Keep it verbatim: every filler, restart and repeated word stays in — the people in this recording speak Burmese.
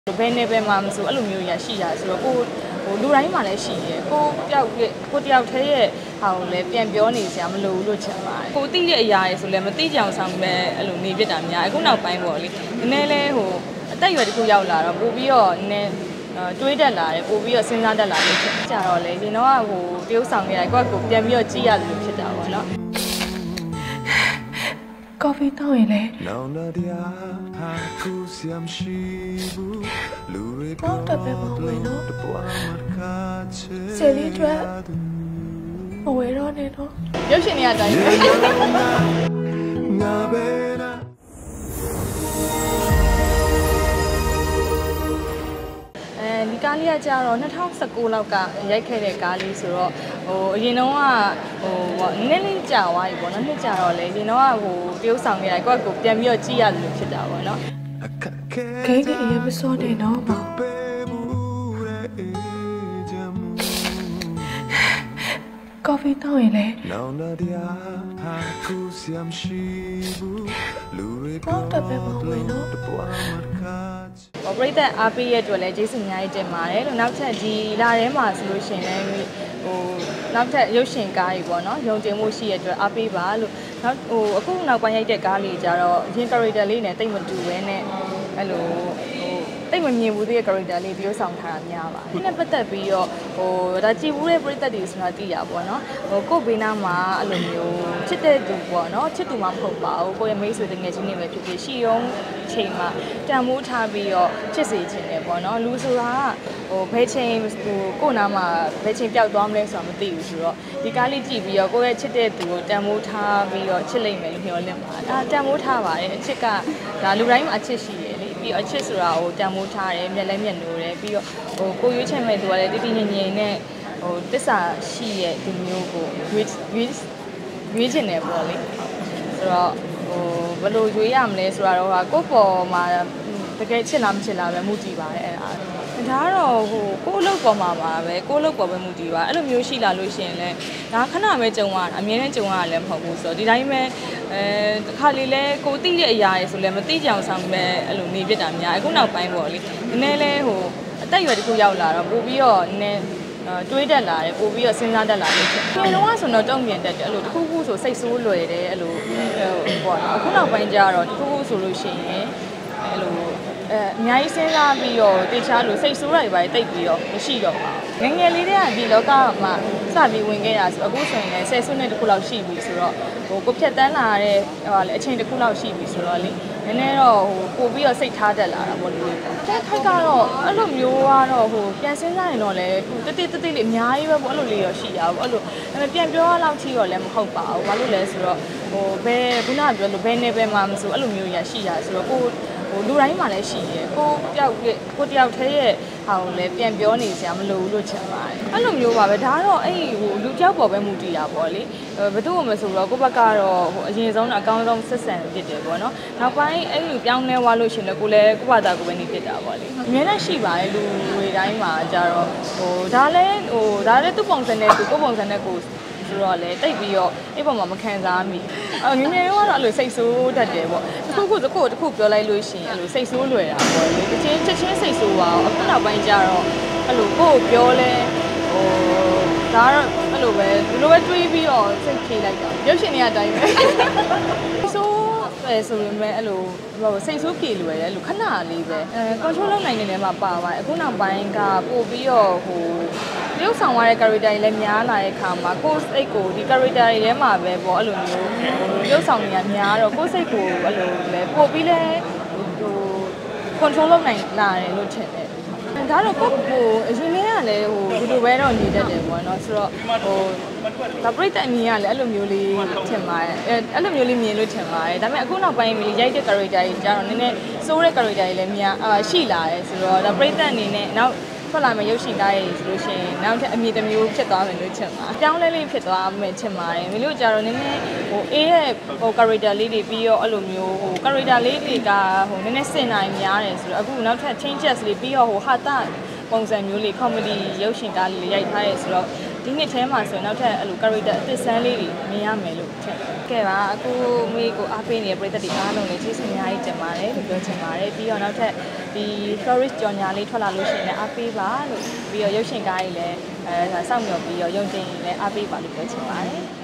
ဘယ်နေပဲမှာမဆိုအဲ့လိုမျိုးရရှိရဆိုတော့ကိုဟိုလူတိုင်းမှာလည်းရှိရယ်ကိုတယောက်ကိုတယောက်တည်းရဲ့ဟာကိုလည်းပြန်ပြောနေစရာမလိုဘူးလို့ချင်ပါတယ်ကိုသိတဲ့အရာရယ်ဆိုလည်းမသိကြအောင်ဆောင်ပဲအဲ့လိုနေပြတာများအခုနောက်ပိုင်းပေါ့လေနည်းနည်းလေးဟိုအသက်အရွယ်တစ်ခုရောက်လာတော့ပို့ပြီးတော့နည်းတွေးတက်လာတယ်ပို့ပြီးတော့စဉ်းစားတက်လာတယ်ဖြစ်ကြတော့လေရင်တော့ဟိုတရုပ်ဆောင်နေရကိုယ့်ကိုပြန်ပြီးတော့ကြည့်ရတယ်လို့ဖြစ်တာပေါ့နော်ကော်ဖီတောင်းရင်လေဘောက်တပဲမဝင်တော့ဆယ်လေးအတွက်မဝယ်တော့နဲ့တော့ရုပ်ရှင်တွေအတိုင်းအဲဒီကားလေးကကြတော့၂၀၁၉လောက်ကရိုက်ခဲ့တဲ့ကားလေးဆိုတော့ဟိုအရင်တော့ကဟိုပေါ့နည်းနည်းကြာသွားပြီပေါ့နော်နှစ်ကြာတော့လေအရင်တော့ကဟိုတရုပ်ဆောင်နေရကိုယ့်ကိုပြန်ပြီးတော့ကြည့်ရတယ်လို့ဖြစ်တာပေါ့နော်ခဲကြီးအရင်မစောနေတော့ပါကော်ဖီတောင်းရင်လေဘောက်တပဲမဝင်တော့ပရိသတ်အားပေးရတဲ့အတွက်လည်းကျေးဇူးအများကြီးတင်ပါတယ်လို့နောက်ထပ်ဒီလာထဲမှာဆိုလို့ရှိရင်လည်းဟိုနောက်ထပ်ရုပ်ရှင်ကားကြီးပေါ့နော်ရုံတင်မှုရှိရတဲ့အတွက်အားပေးပါလို့နောက်ဟိုအခုနောက်ပိုင်းရိုက်တဲ့ကားလေးကြတော့အရင် character လေးနဲ့တိတ်မတူဘဲနဲ့အဲ့လိုတိတ်မမြင်ဘူးတဲ့ character လေးပြောဆောင်ထားတာများပါတယ်။ဒီနဲ့ပတ်သက်ပြီးတော့ဟိုဒါကြည်ဘူးတဲ့ပရိသတ်တွေဆိုတာသိရပါဘောနော်။ဟိုကို့ဘေးနားမှာအဲ့လိုမျိုးချစ်တဲ့သူပေါ့နော်ချစ်သူမှမဟုတ်ပါဘူး။ကိုယ့်ရဲ့မိတ်ဆွေတငယ်ချင်းတွေပဲဖြစ်ဖြစ်ရှိရုံချိန်မှာတန်မိုးထားပြီးတော့ချစ်စေခြင်းတယ်ပေါ့နော်။လူဆိုတာဟိုဘယ်ချိန်ဟိုကို့နားမှာဘယ်ချိန်ပျောက်သွားမလဲဆိုတာမသိဘူးဆိုတော့ဒီကားလေးကြည့်ပြီးတော့ကိုယ့်ရဲ့ချစ်တဲ့သူကိုတန်မိုးထားပြီးတော့ချစ်လိုက်မယ်လို့မျှော်လင့်ပါတယ်။ဒါတန်မိုးထားပါတယ်။အချစ်ကဒါလူတိုင်းမှာအချစ်ရှိတယ်လေ။ပြီးတော့အချစ်ဆိုတာဟိုတန်မိုးထားတယ်မျက်လဲမျက်နိုးတယ်ပြီးတော့ဟိုကိုရွေးချယ်မဲ့သူကလည်းတည်တည်ငြိမ်ငြိမ်နဲ့ဟိုတစ္ဆာရှိရဲ့ဒီမျိုးကိုရွေးရွေးရွေးချင်တယ်ပေါ့လေဆိုတော့ဟိုဘယ်လိုရွေးရမလဲဆိုတော့ဟာကိုယ့်ပေါ်မှာတကယ်ချစ်လားမချစ်လားပဲမူတည်ပါတယ်အဲ့ဒါဒါကတော့ဟိုကိုယ့်အလုပ်ပေါ်မှာပါပဲကိုယ့်အလုပ်ပေါ်ပဲမူတည်ပါအဲ့လိုမျိုးရှိလာလို့ရှိရင်လည်းဒါခဏပဲကြုံရတာအမြဲတမ်းကြုံရတာလည်းမဟုတ်ဘူးဆိုတော့ဒီတိုင်းပဲအဲတစ်ခါလေလဲကိုသိတဲ့အရာရယ်ဆိုလည်းမသိကြအောင်ဆောင်ပဲအဲ့လိုနေပြတာများအခုနောက်ပိုင်းပေါ့လေနည်းနည်းလေးဟိုအသက်အရွယ်တစ်ခုရောက်လာတော့ပို့ပြီးတော့နည်းတွေးတက်လာတယ်ပို့ပြီးတော့စဉ်းစားတက်လာတယ်ဖြစ်တယ်။လုံးဝဆိုတော့တုံ့ပြန်တက်တယ်အဲ့လိုတစ်ခုခုဆိုစိတ်ဆိုးလွယ်တယ်အဲ့လိုပေါ့နော်အခုနောက်ပိုင်းကျတော့တစ်ခုခုဆိုလို့ရှိရင်အဲ့လိုအဲအများကြီးစဉ်းစားပြီးတော့တေချာလို့စိတ်ဆိုးရတွေပါတိတ်ပြီးတော့မရှိတော့ပါဘူးငငယ်လေးတည်းကဒီလောကမှာစပြီးဝင်ခဲ့တာဆိုအခုဆိုရင်လည်းဆယ်စုနှစ်တစ်ခုလောက်ရှိပြီဆိုတော့ဟိုကိုဖြတ်တန်းလာတဲ့ဟိုလေအချိန်တစ်ခုလောက်ရှိပြီဆိုတော့လေနည်းနည်းတော့ဟိုပို့ပြီးတော့စိတ်ထားတက်လာတာပေါ့လေတဲ့ခိုက်ကတော့အဲ့လိုမျိုးကတော့ဟိုပြန်စဉ်းစားရင်တော့လေတတိတတိလေးအများကြီးပဲပေါ့အဲ့လိုလေးရောရှိရပါဘူးအဲ့လိုပြန်ပြောရလောက်ထိတော့လည်းမဟုတ်ပါဘူးဘာလို့လဲဆိုတော့ဟိုဘယ်ခုနကပြောလို့ဘယ်နေပဲမှာမဆိုအဲ့လိုမျိုးရရှိရဆိုတော့ကိုဟိုလူတိုင်းမှာလည်းရှိရယ်ကိုတယောက်ကိုတယောက်တည်းရဲ့ဟာကိုလည်းပြန်ပြောနေစရာမလိုဘူးလို့ချင်ပါတယ်အဲ့လိုမျိုးပါပဲဒါကတော့အဲ့ဟိုလူတယောက်ပေါ်ပဲမူတည်တာပေါ့လေဘယ်သူမှမဆိုတော့ကိုယ့်ဘက်ကတော့ဟိုအရင်ဆုံးတော့အကောင်းဆုံးဆက်ဆံဖြစ်တယ်ပေါ့နော်နောက်ပိုင်းအဲ့လိုပြောင်းလဲသွားလို့ရှင်လည်းကိုလည်းကိုယ့်ဘာသာကိုပဲနေဖြစ်တာပေါ့လေအများနဲ့ရှိပါတယ်လူတွေတိုင်းမှာကြတော့ဟိုဒါလည်းဟိုဒါလည်းသူ့ပုံစံနဲ့သူကိုယ့်ပုံစံနဲ့ကိုဆိုတော့လေတိတ်ပြီးတော့အဲ့ပုံမှာမခံစားမိအငငယ်တော့အဲ့လိုစိတ်ဆိုးတတ်တယ်ပေါ့တစ်ခုခုတစ်ခုတစ်ခုပြောလိုက်လို့ရှိရင်အဲ့လိုစိတ်ဆိုးလွယ်တာပေါ့လေတချင်းချက်ချင်းစိတ်ဆိုးပါအောင်အခုနောက်ပိုင်းကျတော့အဲ့လိုကိုယ့်ကိုပြောလဲဟိုဒါတော့အဲ့လိုပဲဒီလိုပဲတွေးပြီးတော့စိတ်ဖြေလိုက်တာရုပ်ရှင်တွေအတိုင်းပဲဆိုးပဲဆိုရင်ပဲအဲ့လိုဟိုစိတ်ဆိုးပြေလွယ်တယ်အဲ့လိုခဏလေးပဲအဲ control လုပ်နိုင်တဲ့နေရာမှာပါပါတယ်အခုနောက်ပိုင်းကပို့ပြီးတော့ဟိုရုပ်ဆောင်ရတဲ့ character တွေလည်းများလာတဲ့အခါမှာကိုယ်စိတ်ကိုဒီ character တွေထဲမှာပဲပေါ့အဲ့လိုမျိုးရုပ်ဆောင်တွေကများတော့ကိုယ်စိတ်ကိုအဲ့လိုလဲပို့ပြီးလဲဟို control လုပ်နိုင်လာတယ်လို့ထင်တယ်ဒါတော့ကိုဟိုအရင်ကလည်းဟိုဒီလိုပဲတော့နေတတ်တယ်ပေါ့နော်ဆိုတော့ဟိုဒါပရိသတ်အမြင်ကလည်းအဲ့လိုမျိုးလေးထင်ပါတယ်အဲအဲ့လိုမျိုးလေးမြင်လို့ထင်ပါတယ်ဒါပေမဲ့အခုနောက်ပိုင်းရိုက်တဲ့ character တွေကျတော့နည်းနည်းစိုးတဲ့ character တွေလည်းများအာရှိလာတယ်ဆိုတော့ဒါပရိသတ်အနေနဲ့နောက်ထွက်လာမယ့်ရုပ်ရှင်ကားတွေဆိုလို့ရှိရင်နောက်ထပ်အမြင်တစ်မျိုးဖြစ်သွားမယ်လို့ထင်ပါတယ်။ပြောင်းလဲလေးဖြစ်သွားမယ်ထင်ပါတယ်။မလို့ကြတော့နည်းနည်းဟိုအေးရဲ့ဟို character လေးတွေပြီးတော့အဲ့လိုမျိုးဟို character လေးတွေကဟိုနည်းနည်းစင်နိုင်များတယ်ဆိုတော့အခုနောက်ထပ် changes လေးပြီးတော့ဟိုဟာတာပုံစံမျိုးလေး comedy ရုပ်ရှင်ကားလေးရိုက်ထားရဲဆိုတော့ဒီနှစ်ထဲမှာဆိုရင်နောက်ထပ်အဲ့လို character အသစ်ဆန်းလေးတွေမြင်ရမယ်လို့ထင်ခဲ့ပါအခုမေကိုအားပေးနေတဲ့ပရိသတ်တွေအားလုံးလည်းကျေးဇူးအများကြီးတင်ပါတယ်လို့ပြောချင်ပါတယ်ပြီးတော့နောက်ထပ်ဒီ florist ကြော်ညာလေးထွက်လာလို့ရှိရင်လည်းအားပေးပါလို့ပြီးတော့ရုပ်ရှင်ကားကြီးလည်းအဲစောင့်မျှော်ပြီးတော့ရုံတင်လည်းအားပေးပါလို့ပြောချင်ပါတယ်